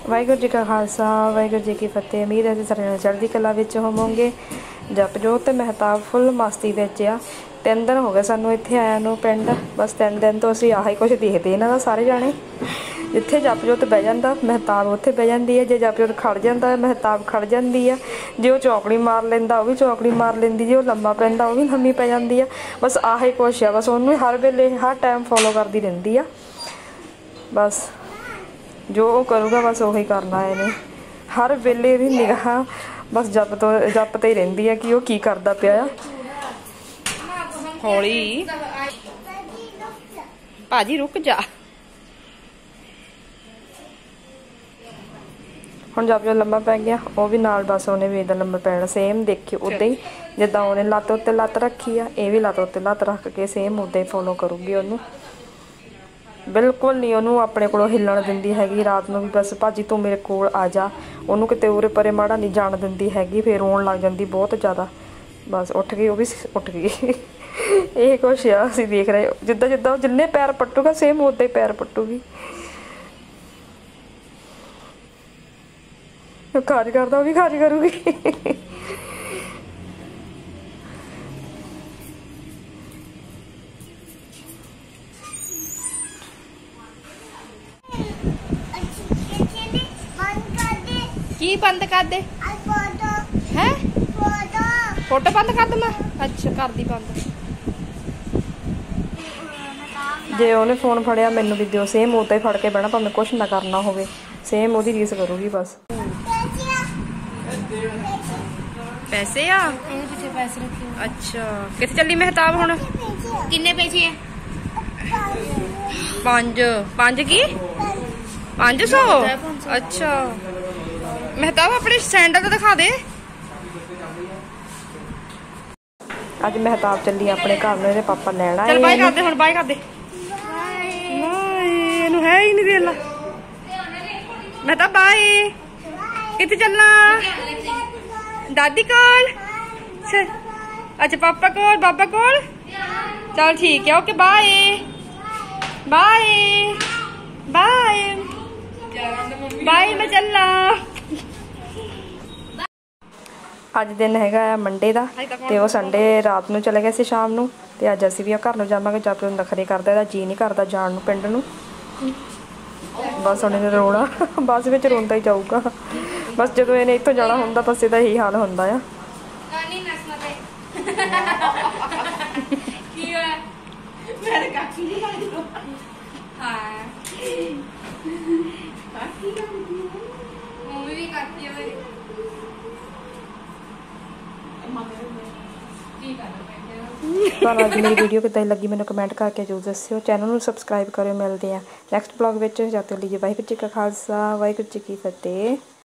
वाहिगुरू जी का खालसा वाहिगुरू जी की फतेह। उम्मीद है सारे चढ़दी कला विच होवोगे। जपजोत ते महताब फुल मस्ती विच आ। 3 दिन हो गए सानू इत्थे आया नूं पिंड। बस 3 दिन तो असीं आही कुछ देखते इन्हां दा सारे जाने। जिथे जपजोत बह जांदा महताब उत्थे बह जांदी है। जे जपजोत खड़ जांदा महताब खड़ जांदी है। जे वो चौकड़ी मार लैंदा वो भी चौकड़ी मार लैंदी। जे वो लम्मा पैंदा वो भी लम्मी पै जांदी है। बस आही कुछ आ। बस उन्होंने हर वेले हर टाइम फॉलो करती रहिंदी आ। बस जो वो करूँगा बस उही करना है इन्हें। हर वेले दी निगाह बस जपते ही रहिंदी है कि वो की करदा पिया। हौली भाजी रुक जा। हुण जब जो लम्मा पै गया वो भी नाल बस उन्हें भी इदा लम्मा पैना सेम देखियो उदा ही जिदा उन्हें लत्त उत्ते लत्त रखी आ ये भी लत्त उत्ते लत्त रख के सेम उदा ही फॉलो करूगी। उन्होंने बिल्कुल नहीं उन्होंने अपने को हिलन दिंदी हैगी। रात में भी बस भाजी तू मेरे कोल आ जा। उन्होंने किते उरे परे माड़ा नहीं जान दिंदी हैगी। फिर रोन लग जाती बहुत ज़्यादा। बस उठ गई वो भी उठ गई। ये कुछ आ असीं देख रहे जिद्दां जिद्दां जिन्ने पैर पट्टूगा सेम उदा ही पैर पट्टूगी। खाज करदा वो भी खाज करूगी। की बंद कर दे है फोटो बंद कर दे मैं। अच्छा कर दी बंद। जे उन्हें फोन फड़िया मैनू भी दिओ सेम उदा ही फड़ के बहना भावें कुछ ना करना होवे सेम ओदी रीस करूगी। बस पैसे आ पैसे रखे। अच्छा कित्थे चली महताब हुण किन्ने पैसे है? 5 की 500। अच्छा महताब अपने सैंडल तो दिखा दे। अज महताब चली अपने घर में पापा लैना है। बाय कर दे हुण बाय कर दे। इनू है ही नहीं देला महताब बाय। कित्थे चलना? दादी कोल। अच्छा पापा कोल बाबा कोल। चल ठीक है okay bye bye bye bye मैं चलना। अज दिन हैगा मंडे का ते वो संडे रात नूं चले गए सी शाम नूं ते अज असीं भी घर नूं जावांगे। जब नखरे करदा इहदा जी नहीं करदा जाण नूं पिंड नूं। बस उन्हें रोना बस विच रोंदा ही जाऊगा। बस जदों इहने इत्थों जाना हुंदा बस इहदा यही हाल हुंदा आ। ਤੁਹਾਨੂੰ ਅੱਜ मेरी वीडियो किद्दां लगी मैनूं कमेंट करके जरूर दस्सिओ। चैनल नूं सबसक्राइब करिओ। मिलदे आ नैक्सट ब्लॉग विच। जद तक लिए वाहिगुरू जी का खालसा वाहिगुरू जी की फतेह।